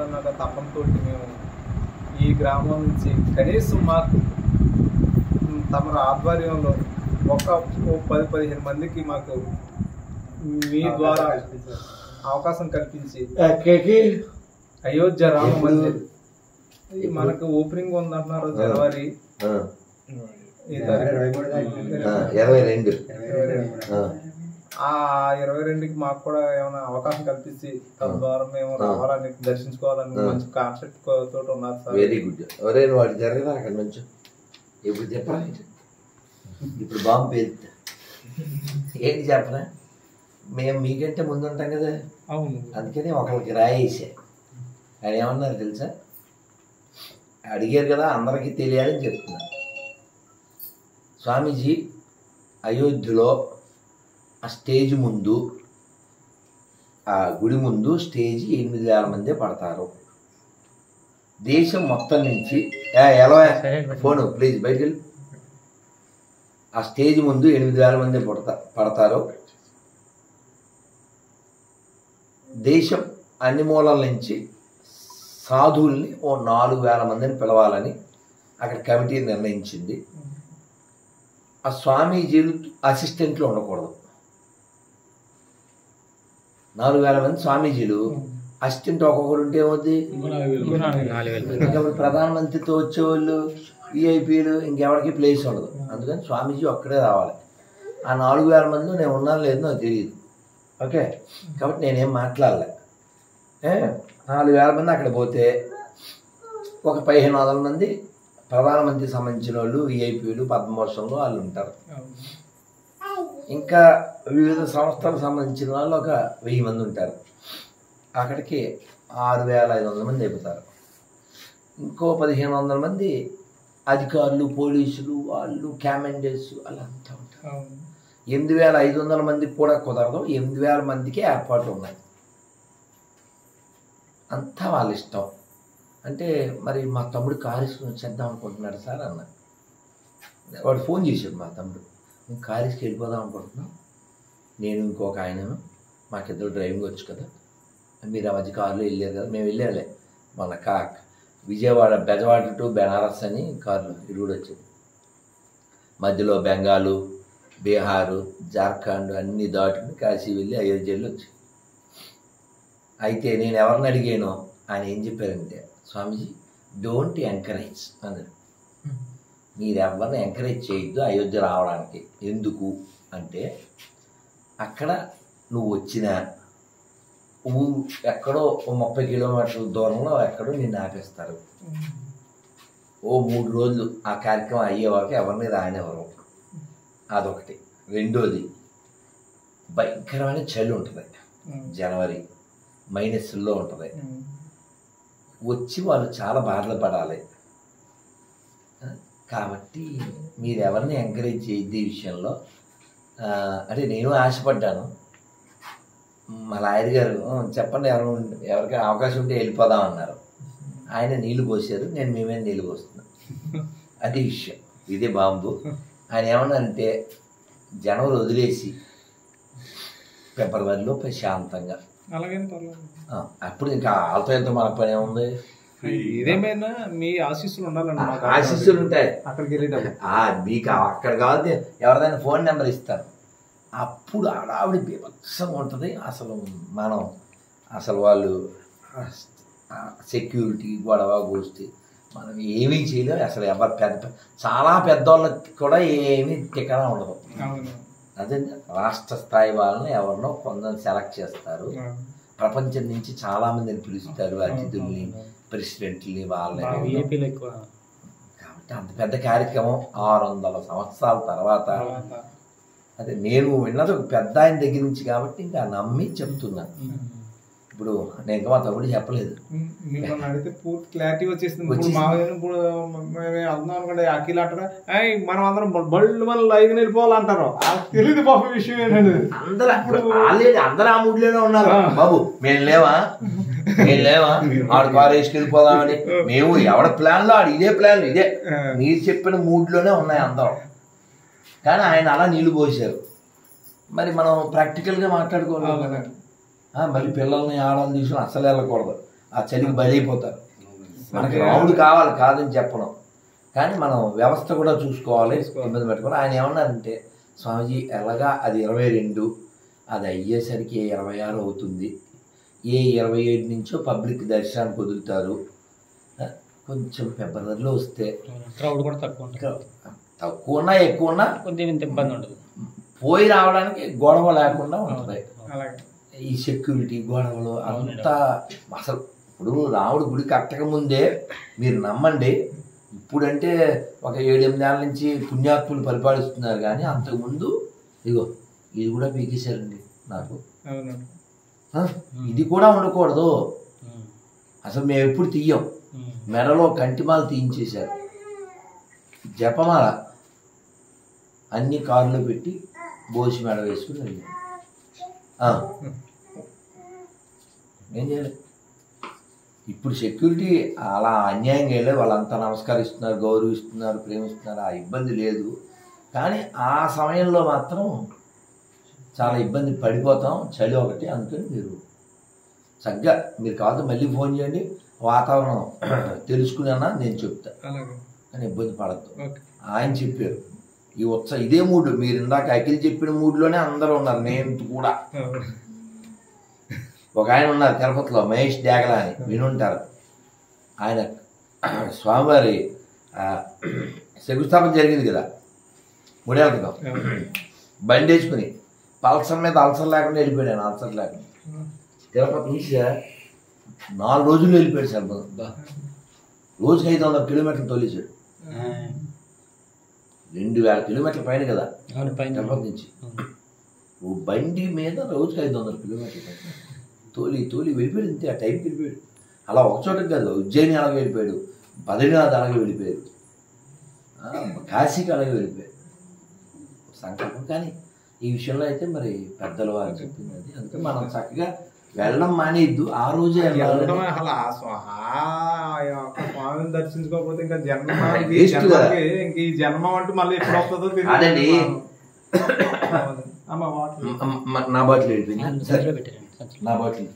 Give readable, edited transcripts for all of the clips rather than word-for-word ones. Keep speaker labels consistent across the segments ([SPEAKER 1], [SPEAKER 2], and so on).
[SPEAKER 1] చేయాలన్న తపనతో మేము ఈ గ్రామం నుంచి కనీసం మాకు తమ ఆధ్వర్యంలో ఒక 10-15 మందికి మాకు మీ ద్వారా అవకాశం కల్పించి అయోధ్య రామ మందిర్ మనకు ఓపెనింగ్ ఉందంటున్నారు జనవరి 22కి మాకు కూడా ఏమైనా అవకాశం కల్పించి తద్వారా మేము రావాలని దర్శించుకోవాలని మంచి కాన్సెప్ట్ తోటి ఉన్నారు సార్.
[SPEAKER 2] Very good. ఎవరైనా వాడు జరగదా అక్కడ నుంచి ఇప్పుడు చెప్పాలి. ఇప్పుడు బాంబు పేరుతా ఏంటి చెప్పరా, మేము మీకంటే ముందు ఉంటాం కదా.
[SPEAKER 1] అవును.
[SPEAKER 2] అందుకని ఒకరికి రాయేసా. ఆయన ఏమన్నారు తెలుసా, అడిగారు కదా అందరికీ తెలియాలని చెప్తున్నా. స్వామీజీ అయోధ్యలో ఆ స్టేజ్ ముందు, ఆ గుడి ముందు స్టేజ్ 8,000 మందే పడతారు. దేశం మొత్తం నుంచి ఎలా ఫోను ప్లీజ్ బయటికి వెళ్ళి, ఆ స్టేజ్ ముందు 8,000 మంది పడతారు. దేశం అన్ని మూలల నుంచి సాధువుల్ని ఓ 4,000 మందిని పిలవాలని అక్కడ కమిటీ నిర్ణయించింది. ఆ స్వామీజీలు అసిస్టెంట్లు ఉండకూడదు. 4,000 మంది స్వామీజీలు, అసిస్టెంట్ ఒక్కొక్కరు ఉంటే ఏమవుద్ది, ప్రధానమంత్రితో వచ్చేవాళ్ళు విఐపీలు ఇంకెవరికి ప్లేస్ ఉండదు. అందుకని స్వామీజీ ఒక్కడే రావాలి. ఆ 4,000 మంది నేను ఉన్నాను లేదు నాకు తెలియదు. ఓకే, కాబట్టి నేనేం మాట్లాడలే. 4,000 మంది అక్కడ పోతే ఒక 1,500 మంది ప్రధానమంత్రికి సంబంధించిన వాళ్ళు, విఐపీలు, పద్మభూషణలు వాళ్ళు ఉంటారు. ఇంకా వివిధ సంస్థలకు సంబంధించిన వాళ్ళు ఒక 1000 మంది ఉంటారు. అక్కడికి 6,500 మంది అయిపోతారు. ఇంకో 1,500 మంది అధికారులు, పోలీసులు, వాళ్ళు క్యామెండర్స్ అలా అంతా ఉంటారు. 8,500 మందికి కూడా కుదరదు. 8,000 మందికి ఏర్పాట్లు ఉన్నాయి. అంతా వాళ్ళ ఇష్టం. అంటే మరి మా తమ్ముడు కారు వేసుకుని వచ్చేద్దాం అనుకుంటున్నాడు సార్ అన్న. వాడు ఫోన్ చేశాడు మా తమ్ముడు, మేము కారు వేసుకు వెళ్ళిపోదాం అనుకుంటున్నాం, నేను ఇంకొక ఆయనను, మాకిద్దరు డ్రైవింగ్ వచ్చు కదా, మీరు ఆ మధ్య కారులో వెళ్ళారు కదా. మేము వెళ్ళాలే మన విజయవాడ బెజవాడ టు బెనారస్ అని కారులో ఇరువుడు వచ్చింది. మధ్యలో బెంగాలు, బీహారు, జార్ఖండ్ అన్నీ దాటుకుని కాశీ వెళ్ళి అయోధ్యలో వచ్చి. అయితే నేను ఎవరిని అడిగానో ఆయన ఏం చెప్పారంటే, స్వామీజీ డోంట్ ఎంకరేజ్ అన్నారు. మీరు ఎవరిని ఎంకరేజ్ చేయొద్దు అయోధ్య రావడానికి. ఎందుకు అంటే అక్కడ నువ్వు వచ్చిన ఎక్కడో 30 కిలోమీటర్ల దూరంలో ఎక్కడో నిన్ను ఆపేస్తారు. ఓ 3 రోజులు ఆ కార్యక్రమం అయ్యే వరకు ఎవరిని రానివ్వరు. అదొకటి. రెండోది, భయంకరమైన చలి ఉంటుంది. జనవరి -లో ఉంటుంది. వచ్చి వాళ్ళు చాలా బాధలు పడాలి. కాబట్టి మీరు ఎవరిని ఎంకరేజ్ చేయద్దు ఈ విషయంలో. అంటే నేను ఆశపడ్డాను. మా లాయర్ గారు చెప్పండి ఎవరికైనా అవకాశం ఉంటే వెళ్ళిపోదాం అన్నారు. ఆయన నీళ్లు పోసారు, నేను మేమే నీళ్ళు పోస్తున్నాను. అది విషయం. ఇదే బాంబు. ఆయన ఏమన్నారంటే జనవరి వదిలేసి ఫిబ్రవరిలో ప్రశాంతంగా, అప్పుడు ఇంకా వాళ్ళతో ఎంత మన పని ఏముంది.
[SPEAKER 1] ఇదేమైనా మీ ఆశీస్సులు ఉండాలండి.
[SPEAKER 2] ఆశీస్సులు ఉంటాయి
[SPEAKER 1] అక్కడికి వెళ్ళేటప్పుడు.
[SPEAKER 2] మీకు అక్కడ కావాలి ఎవరిదైనా ఫోన్ నెంబర్ ఇస్తారు. అప్పుడు ఆడావిడి బీభత్సంగా ఉంటుంది. అసలు వాళ్ళు సెక్యూరిటీ గొడవ గోష్ఠి మనం ఏమీ చేయలేము. అసలు ఎవరు చాలా పెద్దవాళ్ళకి కూడా ఏమీ టికానా ఉండదు. అదే రాష్ట్ర స్థాయి వాళ్ళని ఎవరినో కొందరు సెలెక్ట్ చేస్తారు. ప్రపంచం నుంచి చాలా మందిని పిలుస్తారు, అతిథుల్ని, ప్రెసిడెంట్ని, వాళ్ళని. కాబట్టి అంత పెద్ద కార్యక్రమం 600 సంవత్సరాల తర్వాత. అదే నేను విన్నది ఒక పెద్ద ఆయన దగ్గర నుంచి కాబట్టి ఇంకా నమ్మి చెప్తున్నాను. ఇప్పుడు నేను ఇంకా మా తమ్ముడు చెప్పలేదు.
[SPEAKER 1] అడిగితే పూర్తి క్లారిటీ వచ్చేసింది. అఖిల్ అంటారా మనం అందరం బళ్ళు మళ్ళీ 5 వెళ్ళిపోవాలంటారు. తెలియదు పాప విషయం ఏంటంటే
[SPEAKER 2] అందరూ ఆ మూడ్లోనే ఉన్నారు. బాబు మేము లేవా ఆడు కారు వేసుకెళ్ళిపోదామని. మేము ఎవడ ప్లాన్లో ఆడు ఇదే ప్లాన్, ఇదే మీరు చెప్పిన మూడ్లోనే ఉన్నాయి అందరం. కానీ ఆయన అలా నీళ్లు పోసారు. మరి మనం ప్రాక్టికల్గా మాట్లాడుకోవాలి. మరి పిల్లల్ని ఆడని తీసుకుని అస్సలు వెళ్ళకూడదు. ఆ చలికి బలైపోతారు. మనకి రాముడు కావాలి కాదని చెప్పడం, కానీ మనం వ్యవస్థ కూడా చూసుకోవాలి, ఇబ్బంది పెట్టుకోవాలి. ఆయన ఏమన్నారంటే, స్వామిజీ ఎలాగా అది 22, అది అయ్యేసరికి 26 అవుతుంది, 27 నుంచో పబ్లిక్ దర్శనానికి వదులుతారు, కొంచెం ఫిబ్రవరిలో వస్తే
[SPEAKER 3] క్రౌడ్ కూడా
[SPEAKER 2] తక్కువ ఉన్నా ఎక్కువ ఉన్నా
[SPEAKER 3] కొద్దిగా ఇంత ఇబ్బంది ఉండదు,
[SPEAKER 2] పోయి రావడానికి గొడవ లేకుండా ఉంటుంది. ఈ సెక్యూరిటీ గొడవలు అంతా అసలు ఇప్పుడు రాముడు గుడి కట్టక ముందే మీరు నమ్మండి, ఇప్పుడంటే ఒక 7-8 ఏళ్ళ నుంచి పుణ్యాత్ములు పరిపాలిస్తున్నారు, కానీ అంతకుముందు ఇదిగో ఇది కూడా పీకేశారండి నాకు, ఇది కూడా ఉండకూడదు అసలు, మేము ఎప్పుడు తీయం, మెడలో కంటిమాల తీయించేశారు, జపమాల అన్ని కారులో పెట్టి బోసి మెడ వేసుకుని వెళ్ళాం. ఏం చేయలేదు. ఇప్పుడు సెక్యూరిటీ అలా అన్యాయంగా వెళ్ళలేదు, వాళ్ళంతా నమస్కరిస్తున్నారు, గౌరవిస్తున్నారు, ప్రేమిస్తున్నారు, ఆ ఇబ్బంది లేదు. కానీ ఆ సమయంలో మాత్రం చాలా ఇబ్బంది పడిపోతాం, చలి ఒకటి. అందుకని మీరు చక్కగా మీరు కాదు మళ్ళీ ఫోన్ చేయండి, వాతావరణం తెలుసుకున్నా నేను చెప్తా, కానీ ఇబ్బంది పడద్దు. ఆయన చెప్పారు ఈ ఇదే మూడు, మీరు ఇందాక అఖిల్ చెప్పిన మూడులోనే అందరూ ఉన్నారు, నేను కూడా. ఒక ఆయన ఉన్నారు తిరుపతిలో, మహేష్ డేగలా అని వినుంటారు. ఆయన స్వామివారి శంకుస్థాపన జరిగింది కదా 3 ఏళ్ల క్రితం, బండి వేసుకుని పల్సర్ మీద అల్సర్ లేకుండా వెళ్ళిపోయాడు. అల్సర్ లేకుండా తిరుపతి నుంచి 4 రోజుల్లో వెళ్ళిపోయాడు సార్. రోజుకి 500 కిలోమీటర్లు తోలేశాడు. 2000 కిలోమీటర్ల పైన కదా తిరుపతి నుంచి. బండి మీద రోజుకి 500 కిలోమీటర్లు తోలి వెళ్ళిపోయాడు. ఇంతే, ఆ టైంకి వెళ్ళిపోయాడు. అలా ఒక చోటకి కాదు, ఉజ్జయిని అలాగే వెళ్ళిపోయాడు, బద్రీనాథ్ అలాగే వెళ్ళిపోయాడు, కాశీకి అలాగే వెళ్ళిపోయాడు సంకల్పం. కానీ ఈ విషయంలో అయితే మరి పెద్దలు వారు చెప్పింది అది, అందుకే మనం చక్కగా వెళ్ళడం మానేద్దు. ఆ రోజే
[SPEAKER 1] వెళ్ళడం, అసలు స్వామిని దర్శించుకోకపోతే ఇంకా జన్మ ఇంక ఈ జన్మ అంటూ మళ్ళీ ఎప్పుడు వస్తుందో
[SPEAKER 2] అదండి. నా బాటిల్ వెళ్ళిపోయింది, నా బాటిల్.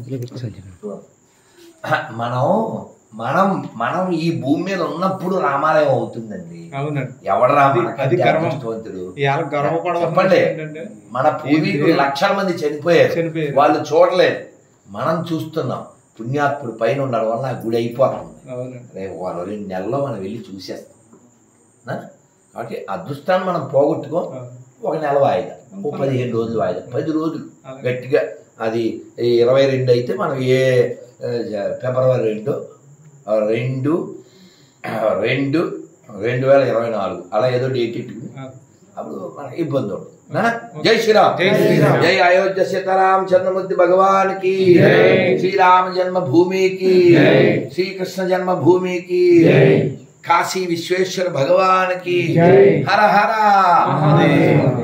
[SPEAKER 2] మనం ఈ భూమి మీద ఉన్నప్పుడు రామాలయం అవుతుందండి. ఎవడు రామవంతుడు చెప్పండి. మన పూర్వీకులు లక్షల మంది చనిపోయారు, వాళ్ళు చూడలేదు, మనం చూస్తున్నాం. పుణ్యాత్ముడు పైన ఉండడం వల్ల ఆ గుడి అయిపోతుంది. రేపు 2 నెలల్లో మనం వెళ్ళి చూసేస్తాం. కాబట్టి అదృష్టాన్ని మనం పోగొట్టుకో. 1 నెల వాయిదా, 15 రోజులు వాయిదా, 10 రోజులు గట్టిగా. అది 22 అయితే మనం ఫిబ్రవరి 2, 2024 అలా ఏదో డేట్ ఇట్టుకుని అప్పుడు మనకి ఇబ్బంది ఉండదు. జై శ్రీరామ్, జై అయోధ్య సీతారాం చంద్రమూర్తి భగవానికి, శ్రీరామ జన్మభూమికి, శ్రీకృష్ణ జన్మభూమికి, కాశీ విశ్వేశ్వర భగవానికి హర హర.